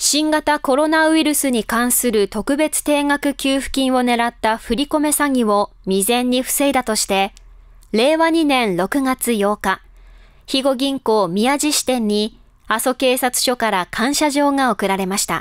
新型コロナウイルスに関する特別定額給付金を狙った振り込め詐欺を未然に防いだとして、令和2年6月8日、肥後銀行宮地支店に阿蘇警察署から感謝状が贈られました。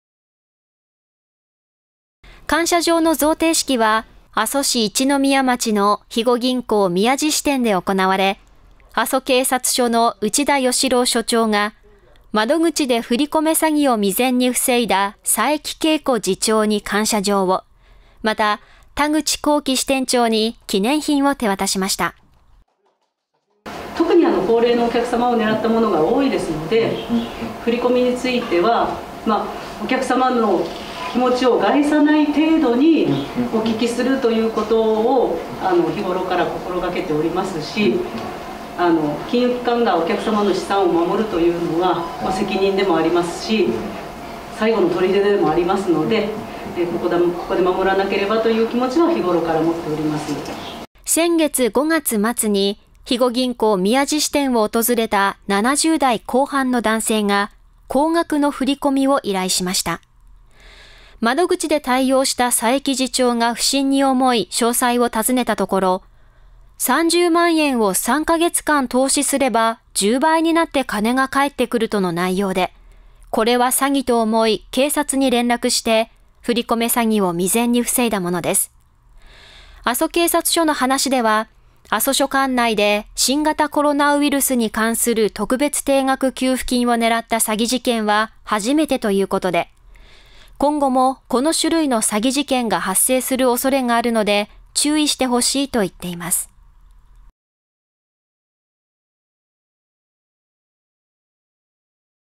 感謝状の贈呈式は、阿蘇市一宮町の肥後銀行宮地支店で行われ、阿蘇警察署の内田義郎署長が、窓口で振り込め詐欺を未然に防いだ佐伯恵子次長に感謝状を、また田口幸喜支店長に記念品を手渡しました。 特に高齢のお客様を狙ったものが多いですので、振り込みについては、お客様の気持ちを害さない程度にお聞きするということを日頃から心がけておりますし、金融機関がお客様の資産を守るというのが責任でもありますし、最後の砦でもありますので、ここで守らなければという気持ちは日頃から持っております。 先月5月末に肥後銀行宮地支店を訪れた70代後半の男性が高額の振り込みを依頼しました。窓口で対応した佐伯次長が不審に思い詳細を尋ねたところ、30万円を3ヶ月間投資すれば10倍になって金が返ってくるとの内容で、これは詐欺と思い警察に連絡して振り込め詐欺を未然に防いだものです。阿蘇警察署の話では、阿蘇署管内で新型コロナウイルスに関する特別定額給付金を狙った詐欺事件は初めてということで、今後もこの種類の詐欺事件が発生する恐れがあるので注意してほしいと言っています。